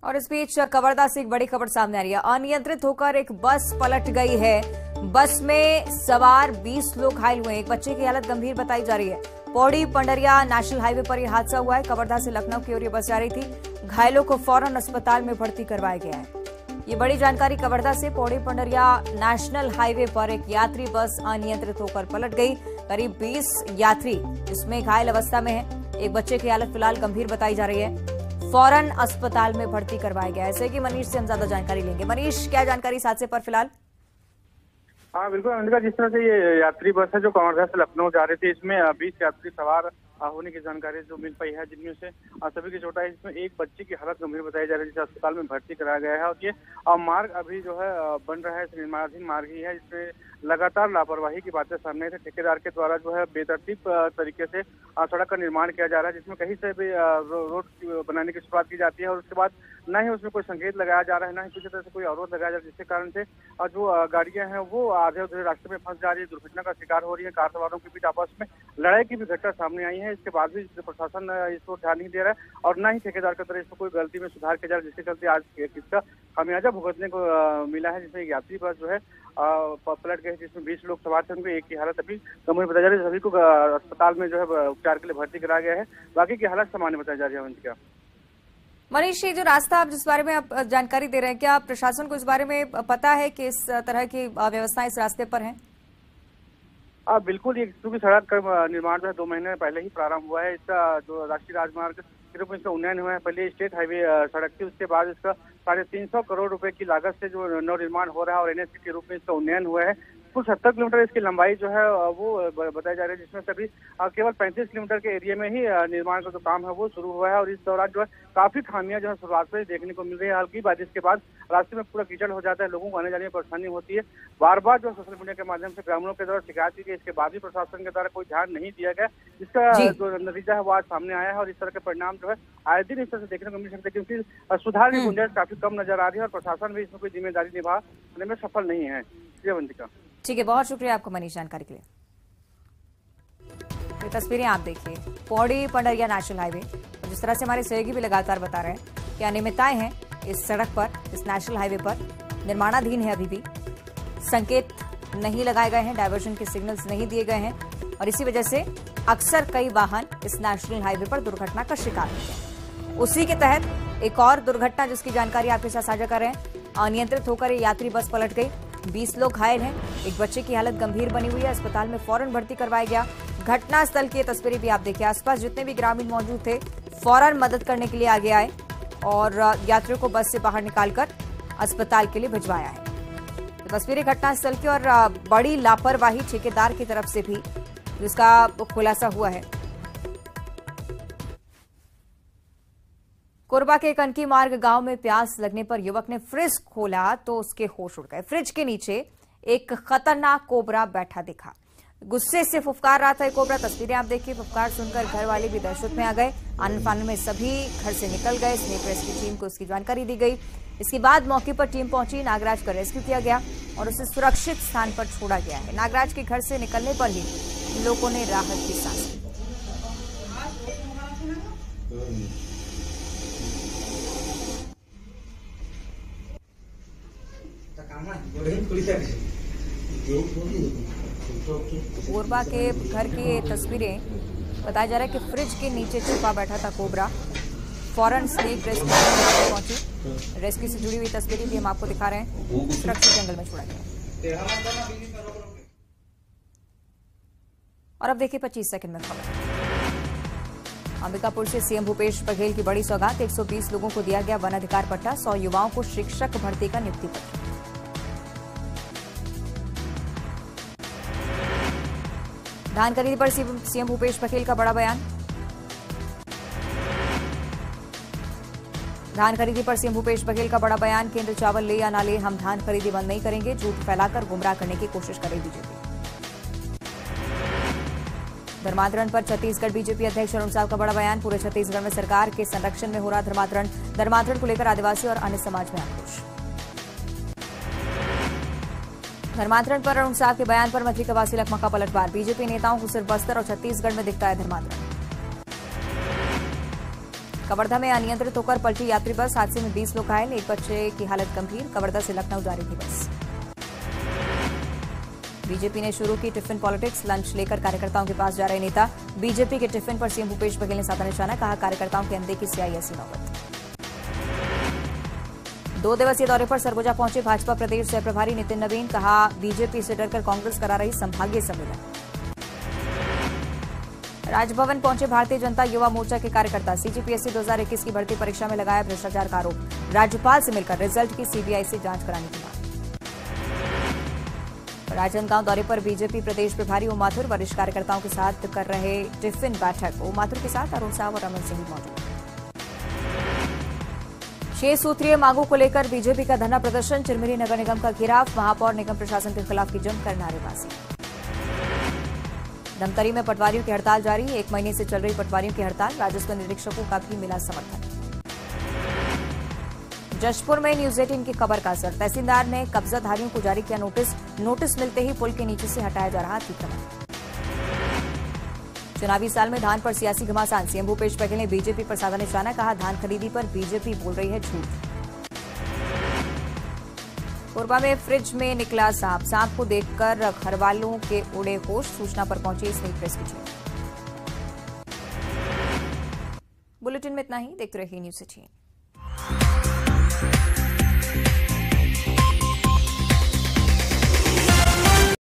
और इस बीच कवर्धा से एक बड़ी खबर सामने आ रही है। अनियंत्रित होकर एक बस पलट गई है। बस में सवार 20 लोग घायल हुए हैं। एक बच्चे की हालत गंभीर बताई जा रही है। पौड़ी पंडरिया नेशनल हाईवे पर यह हादसा हुआ है। कवर्धा से लखनऊ की ओर ये बस जा रही थी। घायलों को फौरन अस्पताल में भर्ती करवाया गया है। ये बड़ी जानकारी कवर्धा से। पौड़ी पंडरिया नेशनल हाईवे पर एक यात्री बस अनियंत्रित होकर पलट गई। करीब 20 यात्री इसमें घायल अवस्था में है। एक बच्चे की हालत फिलहाल गंभीर बताई जा रही है। फौरन अस्पताल में भर्ती करवाया गया है। ऐसे कि मनीष से हम ज्यादा जानकारी लेंगे। मनीष, क्या जानकारी इस हादसे पर फिलहाल? हाँ बिल्कुल अनिका, जिस तरह से ये यात्री बस है जो कवर्धा से लखनऊ जा रही थी, इसमें 20 यात्री सवार होने की जानकारी जो मिल पाई है, जिनमें से सभी की चोट है। इसमें एक बच्ची की हालत गंभीर बताई जा रही है, जिसे अस्पताल में भर्ती कराया गया है। और ये मार्ग अभी जो है बन रहा है, निर्माणाधीन मार्ग ही है, जिसमें लगातार लापरवाही की बातें सामने थे। ठेकेदार के द्वारा जो है बेतरतीब तरीके से सड़क का निर्माण किया जा रहा है, जिसमें कहीं से भी रोड बनाने की शुरुआत की जाती है और उसके बाद न ही उसमें कोई संकेत लगाया जा रहा है, न ही किसी तरह से कोई अवरोध लगाया जा रहा है, जिसके कारण से जो गाड़ियां हैं वो आधे अधूरे रास्ते में फंस जा रही है, दुर्घटना का शिकार हो रही है। कार सवारों के बीच आपस में लड़ाई की भी घटना सामने आई है। इसके बाद भी प्रशासन इसको ध्यान नहीं दे रहा है और न ही ठेकेदार की तरफ इसको कोई गलती में सुधार किया जा रहा है, जिसके चलते आज इसका खामियाजा भुगतने को मिला है, जिसमें एक यात्री बस जो है पलट गए, जिसमें 20 लोग सवार थे। उनकी एक की हालत अभी गंभीर बताई जा रही है। सभी को अस्पताल में जो है उपचार के लिए भर्ती कराया गया है। बाकी की हालत सामान्य बताई जा रही है। उनका मनीष, ये जो रास्ता आप जिस बारे में आप जानकारी दे रहे हैं, क्या प्रशासन को इस बारे में पता है कि इस तरह की व्यवस्थाएं इस रास्ते पर हैं? बिल्कुल, ये क्योंकि सड़क का निर्माण जो है 2 महीने पहले ही प्रारंभ हुआ है। इसका जो राष्ट्रीय राजमार्ग के रूप में इसका उन्नयन हुआ है। पहले स्टेट हाईवे सड़क थी, उसके बाद इसका 350 करोड़ रुपए की लागत से जो नव निर्माण हो रहा है और एनएचसी के रूप में इसका उन्नयन हुआ है। कुल 70 किलोमीटर इसकी लंबाई जो है वो बताई जा रही है, जिसमें सभी केवल 35 किलोमीटर के एरिया में ही निर्माण का जो काम है वो शुरू हुआ है। और इस दौरान जो है काफी खामियां जो है शुरुआत में देखने को मिल रही है। हल्की बारिश के बाद रास्ते में पूरा कीचड़ हो जाता है, लोगों को आने जाने में परेशानी होती है। बार बार जो सोशल मीडिया के माध्यम से ग्रामीणों के द्वारा शिकायत की गई, इसके बाद भी प्रशासन के द्वारा कोई ध्यान नहीं दिया गया, जिसका जो नतीजा है वो आज सामने आया है। और इस तरह के परिणाम जो है आए दिन इस तरह से देखने को मिल सकते हैं, क्योंकि सुधार की गुंजाइश काफी कम नजर आ रही है और प्रशासन भी इसमें कोई जिम्मेदारी निभाने में सफल नहीं है। वंदिका, ठीक है, बहुत शुक्रिया आपको मनीष जानकारी के लिए। ये तस्वीरें आप देखिए पौड़ी पंडरिया नेशनल हाईवे, और जिस तरह से हमारे सहयोगी भी लगातार बता रहे हैं कि अनियमितताएं हैं इस सड़क पर, इस नेशनल हाईवे पर। निर्माणाधीन है, अभी भी संकेत नहीं लगाए गए हैं, डायवर्जन के सिग्नल्स नहीं दिए गए हैं और इसी वजह से अक्सर कई वाहन इस नेशनल हाईवे पर दुर्घटना का शिकार होते हैं। उसी के तहत एक और दुर्घटना जिसकी जानकारी आपके साथ साझा कर रहे हैं। अनियंत्रित होकर ये यात्री बस पलट गई। 20 लोग घायल हैं। एक बच्चे की हालत गंभीर बनी हुई है। अस्पताल में फौरन भर्ती करवाया गया। घटनास्थल की तस्वीरें भी आप देखिए। आसपास जितने भी ग्रामीण मौजूद थे फौरन मदद करने के लिए आगे आए और यात्रियों को बस से बाहर निकालकर अस्पताल के लिए भिजवाया है। तो तस्वीरें घटनास्थल की और बड़ी लापरवाही ठेकेदार की तरफ से भी जिसका खुलासा हुआ है। कोरबा के कनकी मार्ग गांव में प्यास लगने पर युवक ने फ्रिज खोला तो उसके होश उड़ गए। फ्रिज के नीचे एक खतरनाक कोबरा बैठा दिखा। गुस्से से फुफकार रहा था कोबरा। तस्वीरें आप देखिए। फुफकार सुनकर घर वाले भी दहशत में आ गए। आनन फानन में सभी घर से निकल गए। स्नेक रेस्क्यू टीम को इसकी जानकारी दी गई। इसके बाद मौके पर टीम पहुंची। नागराज का रेस्क्यू किया गया और उसे सुरक्षित स्थान पर छोड़ा गया है। नागराज के घर से निकलने पर ही लोगों ने राहत की सांस ली। कोरबा के घर की ये तस्वीरें बताया जा रहा है कि फ्रिज के नीचे छुपा बैठा था कोबरा। फौरन स्नेक रेस्क्यू पहुंची। रेस्क्यू से जुड़ी हुई तस्वीरें भी हम आपको दिखा रहे हैं। सुरक्षित जंगल में छोड़ा गया। और अब देखिए 25 सेकंड में खबर। अंबिकापुर से सीएम भूपेश बघेल की बड़ी सौगात। 120 लोगों को दिया गया वन अधिकार पट्टा। 100 युवाओं को शिक्षक भर्ती का नियुक्ति पत्र। धान खरीदी पर सीएम भूपेश बघेल का बड़ा बयान। धान खरीदी पर सीएम भूपेश बघेल का बड़ा बयान। केंद्र चावल ले या ना ले, हम धान खरीदी बंद नहीं करेंगे। झूठ फैलाकर गुमराह करने की कोशिश करे बीजेपी। धर्मांतरण पर छत्तीसगढ़ बीजेपी अध्यक्ष अरुण साव का बड़ा बयान। पूरे छत्तीसगढ़ में सरकार के संरक्षण में हो रहा धर्मांतरण। धर्मांतरण को लेकर आदिवासी और अन्य समाज में आक्रोश। धर्मांतरण पर अरुण साव के बयान पर मंत्री कवासी लखमा का पलटवार। बीजेपी नेताओं को सिर्फ बस्तर और छत्तीसगढ़ में दिखता है धर्मांतरण। कवर्धा में अनियंत्रित होकर पलटी यात्री बस, हादसे में 20 लोग घायल, एक बच्चे की हालत गंभीर। कवर्धा से लखनऊ जा रही थी बस। बीजेपी ने शुरू की टिफिन पॉलिटिक्स, लंच लेकर कार्यकर्ताओं के पास जा रहे नेता। बीजेपी के टिफिन पर सीएम भूपेश बघेल ने साधा निशाना, कहा कार्यकर्ताओं के अंधे की सियाई ऐसी नौबत। 2 दिवसीय दौरे पर सरगुजा पहुंचे भाजपा प्रदेश सह प्रभारी नितिन नवीन, कहा बीजेपी से डरकर कांग्रेस करा रही संभागीय सम्मेलन। राजभवन पहुंचे भारतीय जनता युवा मोर्चा के कार्यकर्ता, सीजीपीएससी 2021 की भर्ती परीक्षा में लगाया भ्रष्टाचार का आरोप। राज्यपाल से मिलकर रिजल्ट की सीबीआई से जांच कराने की मांग। राजनांदगांव दौरे पर बीजेपी प्रदेश प्रभारी ओम माथुर वरिष्ठ कार्यकर्ताओं के साथ कर रहे टिफिन बैठक। ओम माथुर के साथ अरुण साव और रमन सिंह मौजूद। 6 सूत्रीय मांगों को लेकर बीजेपी का धरना प्रदर्शन, चिरमिरी नगर निगम का घेराव, महापौर निगम प्रशासन के खिलाफ की जमकर नारेबाजी। धमतरी में पटवारियों की हड़ताल जारी, 1 महीने से चल रही पटवारियों की हड़ताल, राजस्व निरीक्षकों का भी मिला समर्थन। जशपुर में न्यूज 18 की खबर का असर, तहसीलदार ने कब्जाधारियों को जारी किया नोटिस मिलते ही पुल के नीचे से हटाया जा रहा अतिक्रमण। चुनावी साल में धान पर सियासी घमासान, सीएम भूपेश बघेल ने बीजेपी पर साधा निशाना, कहा धान खरीदी पर बीजेपी बोल रही है झूठ। कोरबा में फ्रिज में निकला सांप को देखकर घरवालों के उड़े होश, सूचना पर पहुंची स्नेक रेस्क्यू टीम। बुलेटिन में इतना ही, देखते रहिए न्यूज 18।